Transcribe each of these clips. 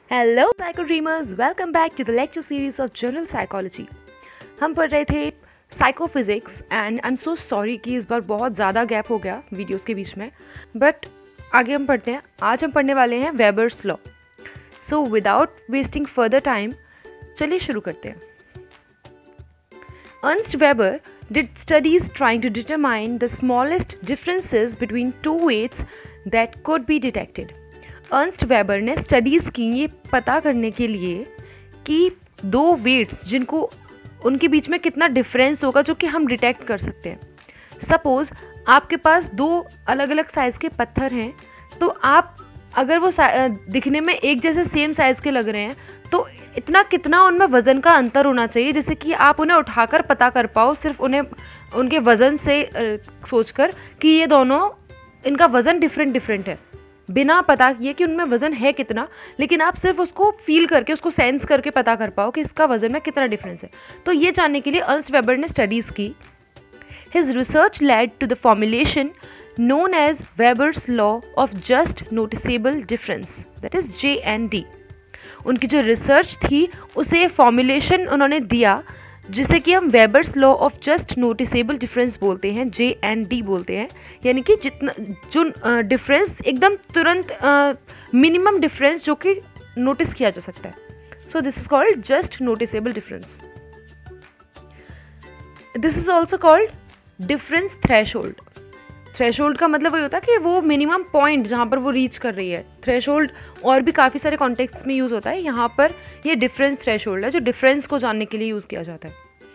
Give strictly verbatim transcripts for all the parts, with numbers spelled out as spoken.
Hello psycho dreamers, welcome back to the lecture series of general psychology. हम पढ़ रहे थे psychophysics and I am so sorry कि इस बार बहुत ज़्यादा गैप हो गया वीडियोस के बीच में, बट आगे हम पढ़ते हैं। आज हम पढ़ने वाले हैं Weber's law. So without wasting further time चलिए शुरू करते हैं। Ernst Weber did studies trying to determine the smallest differences between two weights that could be detected. Ernst Weber ने स्टडीज़ की ये पता करने के लिए कि दो वेट्स जिनको उनके बीच में कितना डिफरेंस होगा जो कि हम डिटेक्ट कर सकते हैं। सपोज़ आपके पास दो अलग अलग साइज़ के पत्थर हैं, तो आप अगर वो दिखने में एक जैसे सेम साइज़ के लग रहे हैं तो इतना कितना उनमें वज़न का अंतर होना चाहिए जिससे कि आप उन्हें उठाकर पता कर पाओ, सिर्फ उन्हें उनके वज़न से सोचकर कि ये दोनों इनका वज़न डिफरेंट डिफरेंट है, बिना पता किए कि उनमें वज़न है कितना, लेकिन आप सिर्फ उसको फील करके उसको सेंस करके पता कर पाओ कि इसका वज़न में कितना डिफरेंस है। तो ये जानने के लिए अर्नस्ट वेबर ने स्टडीज़ की। His research led to the formulation known as Weber's law of just noticeable difference, that is J and D। उनकी जो रिसर्च थी उसे फॉर्मुलेशन उन्होंने दिया जिसे कि हम Weber's law of just noticeable difference बोलते हैं, जे एंड डी बोलते हैं, यानी कि जितना जो डिफरेंस uh, एकदम तुरंत मिनिमम डिफरेंस जो कि नोटिस किया जा सकता है। So this is called just noticeable difference. This is also called difference threshold. Threshold का मतलब वही होता है कि वो मिनिमम पॉइंट जहाँ पर वो रीच कर रही है। थ्रेशोल्ड और भी काफ़ी सारे कॉन्टेक्स्ट में यूज़ होता है, यहाँ पर ये डिफरेंस थ्रेशोल्ड है जो डिफरेंस को जानने के लिए यूज़ किया जाता है।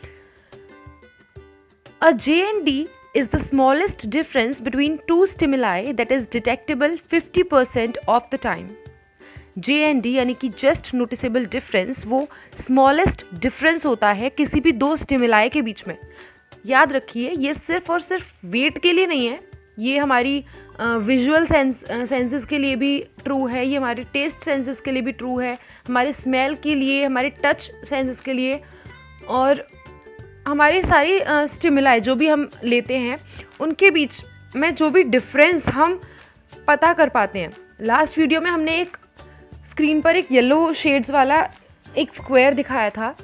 Uh J N D is the smallest difference between two stimuli that is detectable fifty percent of the time. J N D यानी कि जस्ट नोटिसेबल डिफरेंस वो स्मॉलेस्ट डिफरेंस होता है किसी भी दो स्टिमुलाई के बीच में। याद रखिए ये सिर्फ और सिर्फ वेट के लिए नहीं है, ये हमारी विजुअल सेंस सेंसेस के लिए भी ट्रू है, ये हमारे टेस्ट सेंसेस के लिए भी ट्रू है, हमारे स्मेल के लिए, हमारे टच सेंसेस के लिए, और हमारी सारी स्टिमुलाई जो भी हम लेते हैं उनके बीच में जो भी डिफरेंस हम पता कर पाते हैं। लास्ट वीडियो में हमने एक स्क्रीन पर एक येलो शेड्स वाला एक स्क्वायर दिखाया था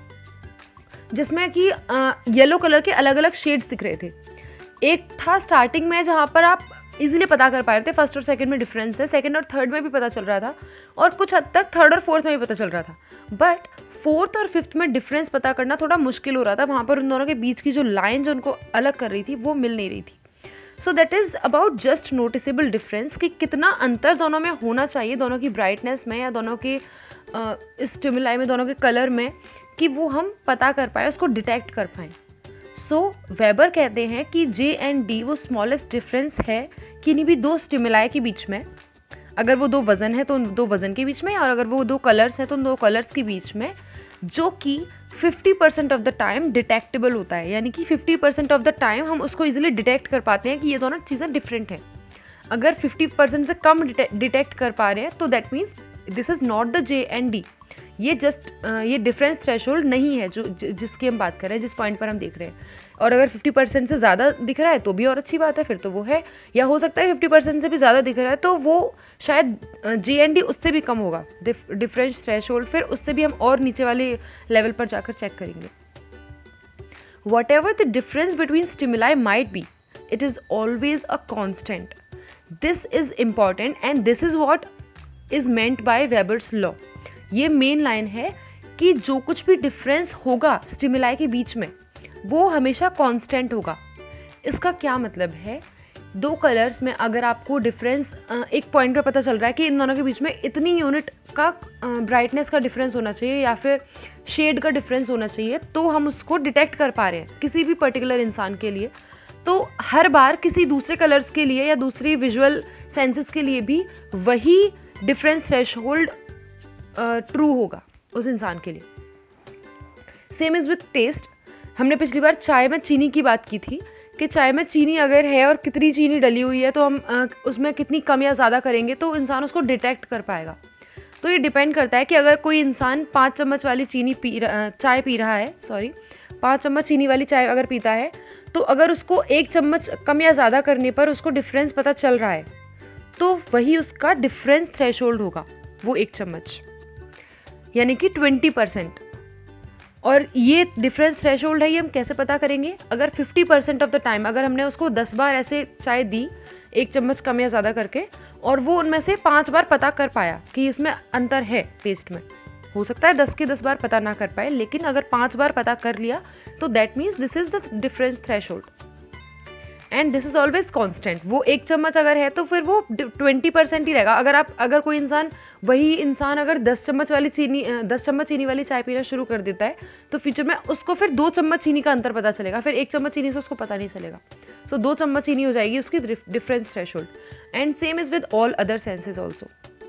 जिसमें कि येलो कलर के अलग अलग शेड्स दिख रहे थे। एक था स्टार्टिंग में जहाँ पर आप इजीली पता कर पा रहे थे फर्स्ट और सेकंड में डिफरेंस है, सेकंड और थर्ड में भी पता चल रहा था, और कुछ हद तक थर्ड और फोर्थ में भी पता चल रहा था, बट फोर्थ और फिफ्थ में डिफरेंस पता करना थोड़ा मुश्किल हो रहा था। वहाँ पर उन दोनों के बीच की जो लाइन जो उनको अलग कर रही थी वो मिल नहीं रही थी। So that is about just noticeable difference कि कितना अंतर दोनों में होना चाहिए, दोनों की ब्राइटनेस में या दोनों के स्टिमुलाई में, दोनों के कलर में, कि वो हम पता कर पाए, उसको डिटेक्ट कर पाएँ। सो वेबर कहते हैं कि जे एंड डी वो स्मॉलेस्ट डिफरेंस है किन्हीं भी दो स्टिमुलाई के बीच में। अगर वो दो वज़न है तो उन दो वज़न के बीच में, और अगर वो दो कलर्स हैं तो उन दो कलर्स के बीच में, जो कि fifty percent of the time detectable होता है, यानी कि fifty percent of the time हम उसको इजीली डिटेक्ट कर पाते हैं कि ये दोनों चीज़ें डिफरेंट हैं। अगर फिफ्टी परसेंट से कम डिटेक्ट कर पा रहे हैं तो that means this is not the J N D, ये जस्ट ये डिफरेंस थ्रेशोल्ड नहीं है जो जिसकी हम बात कर रहे हैं, जिस पॉइंट पर हम देख रहे हैं। और अगर फिफ्टी परसेंट से ज़्यादा दिख रहा है तो भी और अच्छी बात है, फिर तो वो है, या हो सकता है फिफ्टी परसेंट से भी ज़्यादा दिख रहा है तो वो शायद जे एंड डी उससे भी कम होगा डिफरेंस थ्रेशोल्ड, फिर उससे भी हम और नीचे वाले लेवल पर जाकर चेक करेंगे। Whatever the difference between stimuli might be, it is always a constant. This is important and this is what is meant by Weber's law. ये मेन लाइन है कि जो कुछ भी डिफरेंस होगा स्टिमुलाई के बीच में वो हमेशा कांस्टेंट होगा। इसका क्या मतलब है, दो कलर्स में अगर आपको डिफरेंस एक पॉइंट पर पता चल रहा है कि इन दोनों के बीच में इतनी यूनिट का ब्राइटनेस का डिफरेंस होना चाहिए या फिर शेड का डिफरेंस होना चाहिए, तो हम उसको डिटेक्ट कर पा रहे हैं किसी भी पर्टिकुलर इंसान के लिए, तो हर बार किसी दूसरे कलर्स के लिए या दूसरी विजुअल सेंसेस के लिए भी वही डिफरेंस थ्रेशोल्ड ट्रू uh, होगा उस इंसान के लिए। Same is with taste. हमने पिछली बार चाय में चीनी की बात की थी कि चाय में चीनी अगर है और कितनी चीनी डली हुई है तो हम uh, उसमें कितनी कम या ज़्यादा करेंगे तो इंसान उसको डिटेक्ट कर पाएगा। तो ये डिपेंड करता है कि अगर कोई इंसान पाँच चम्मच वाली चीनी पी रहा चाय पी रहा है सॉरी पाँच चम्मच चीनी वाली चाय अगर पीता है, तो अगर उसको एक चम्मच कम या ज़्यादा करने पर उसको डिफरेंस पता चल रहा है तो वही उसका डिफरेंस थ्रेशोल्ड होगा, वो एक चम्मच। यानी कि ट्वेंटी परसेंट। और ये डिफरेंस थ्रेशोल्ड है, ये हम कैसे पता करेंगे? अगर fifty percent of the time अगर हमने उसको दस बार ऐसे चाय दी, एक चम्मच कम या ज़्यादा करके, और वो उनमें से पाँच बार पता कर पाया कि इसमें अंतर है टेस्ट में, हो सकता है दस के दस बार पता ना कर पाए, लेकिन अगर पाँच बार पता कर लिया तो that means this is the difference threshold and this is always constant. वो एक चम्मच अगर है तो फिर वो ट्वेंटी परसेंट ही रहेगा। अगर आप अगर कोई इंसान वही इंसान अगर दस चम्मच वाली चीनी दस चम्मच चीनी वाली चाय पीना शुरू कर देता है तो फ्यूचर में उसको फिर दो चम्मच चीनी का अंतर पता चलेगा, फिर एक चम्मच चीनी से उसको पता नहीं चलेगा। सो so, दो चम्मच चीनी हो जाएगी उसकी difference threshold. And same is with all other senses also.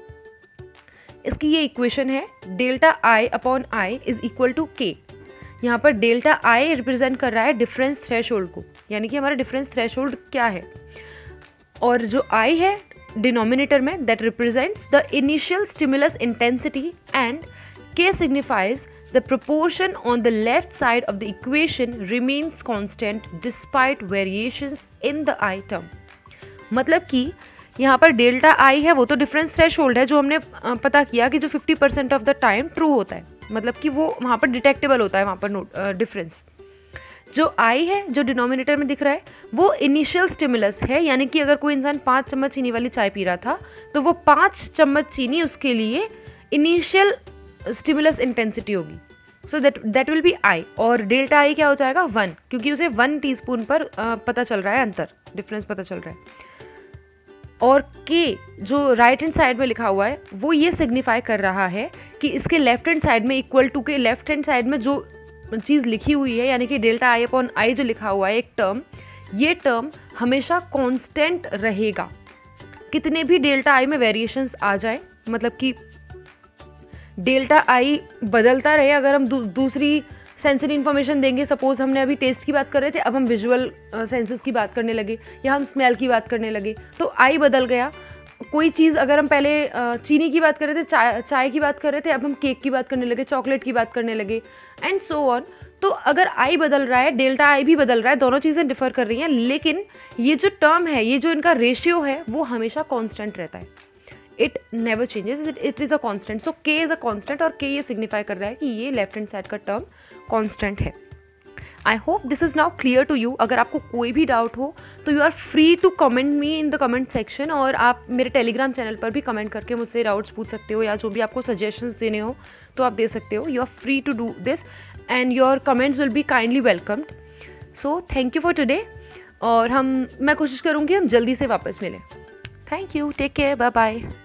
इसकी ये इक्वेशन है, delta I upon I is equal to K. यहाँ पर डेल्टा आई रिप्रेजेंट कर रहा है डिफरेंस थ्रेशोल्ड को, यानी कि हमारा डिफरेंस थ्रेशोल्ड क्या है, और जो आई है डिनोमिनेटर में that represents the initial stimulus intensity and K signifies the proportion on the left side of the equation remains constant despite variations in the I term. मतलब कि यहाँ पर डेल्टा आई है वो तो डिफरेंस थ्रेशोल्ड है जो हमने पता किया कि जो fifty percent of the time true होता है, मतलब कि वो वहाँ पर डिटेक्टेबल होता है वहाँ पर नोट डिफरेंस। जो आई है जो डिनोमिनेटर में दिख रहा है वो इनिशियल स्टिमुलस है, यानी कि अगर कोई इंसान पाँच चम्मच चीनी वाली चाय पी रहा था तो वो पाँच चम्मच चीनी उसके लिए इनिशियल स्टिमुलस इंटेंसिटी होगी। So that that will be I, और डेल्टा आई क्या हो जाएगा? वन, क्योंकि उसे वन टीस्पून पर uh, पता चल रहा है अंतर, डिफरेंस पता चल रहा है। और के जो राइट हैंड साइड में लिखा हुआ है वो ये सिग्निफाई कर रहा है कि इसके लेफ्ट हैंड साइड में equal to K left hand side में जो चीज़ लिखी हुई है, यानी कि डेल्टा आई अपॉन आई जो लिखा हुआ है एक टर्म, ये टर्म हमेशा कांस्टेंट रहेगा। कितने भी डेल्टा आई में वेरिएशंस आ जाए, मतलब कि डेल्टा आई बदलता रहे, अगर हम दू, दूसरी सेंसरी इन्फॉर्मेशन देंगे, सपोज हमने अभी टेस्ट की बात कर रहे थे, अब हम विजुअल सेंसेस की बात करने लगे या हम स्मेल की बात करने लगे, तो आई बदल गया। कोई चीज़ अगर हम पहले चीनी की बात कर रहे थे, चाय चाय की बात कर रहे थे, अब हम केक की बात करने लगे, चॉकलेट की बात करने लगे, एंड सो ऑन। तो अगर आई बदल रहा है, डेल्टा आई भी बदल रहा है, दोनों चीज़ें डिफर कर रही हैं, लेकिन ये जो टर्म है, ये जो इनका रेशियो है वो हमेशा कॉन्स्टेंट रहता है। It never changes, it it is a constant. So K is a constant, और के ये सिग्निफाई कर रहा है कि ये लेफ्ट हैंड साइड का टर्म कॉन्स्टेंट है। I hope this is now clear to you. अगर आपको कोई भी डाउट हो तो you are free to comment me in the comment section, और आप मेरे टेलीग्राम चैनल पर भी कमेंट करके मुझसे डाउट्स पूछ सकते हो, या जो भी आपको सजेशंस देने हो तो आप दे सकते हो। You are free to do this and your comments will be kindly welcomed. So thank you for today, और हम मैं कोशिश करूँगी हम जल्दी से वापस मिलें। Thank you, take care, bye bye.